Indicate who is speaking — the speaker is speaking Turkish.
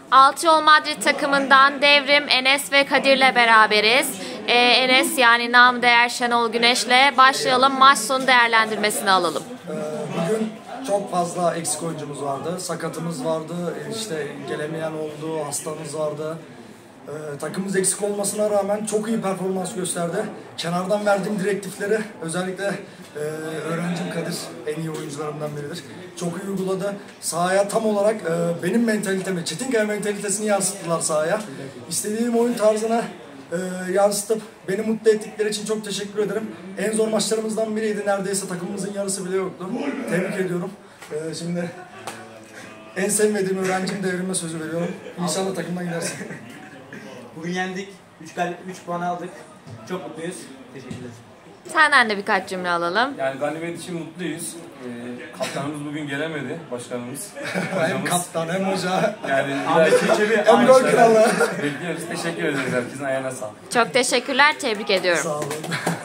Speaker 1: Altıyol Madrid takımından Devrim, Enes ve Kadir'le beraberiz. Enes yani namı değer Şenol Güneş'le başlayalım. Maç sonu değerlendirmesini alalım.
Speaker 2: Bugün çok fazla eksik oyuncumuz vardı. Sakatımız vardı, işte gelemeyen oldu, hastamız vardı. Takımımız eksik olmasına rağmen çok iyi performans gösterdi. Kenardan verdiğim direktifleri özellikle öğrencim Kadir en iyi oyuncularımdan biridir. Çok iyi uyguladı. Sahaya tam olarak benim mentalitemi, Çetinkaya mentalitesini yansıttılar sahaya. İstediğim oyun tarzına yansıtıp beni mutlu ettikleri için çok teşekkür ederim. En zor maçlarımızdan biriydi. Neredeyse takımımızın yarısı bile yoktu. Tebrik ediyorum. Şimdi en sevmediğim öğrencim Devrim'e sözü veriyorum. İnşallah takımdan gidersin.
Speaker 3: Bugün yendik. 3 puan aldık. Çok mutluyuz. Teşekkürler.
Speaker 1: Senden de birkaç cümle alalım.
Speaker 4: Yani galibiyet için mutluyuz. Kaptanımız bugün gelemedi, başkanımız.
Speaker 2: Hem kaptan hem hoca.
Speaker 4: Yani
Speaker 2: hem gol kralı.
Speaker 4: bekliyoruz. Teşekkür ederiz herkesin ayağına sağlık.
Speaker 1: Çok teşekkürler, tebrik ediyorum.
Speaker 2: Sağ olun.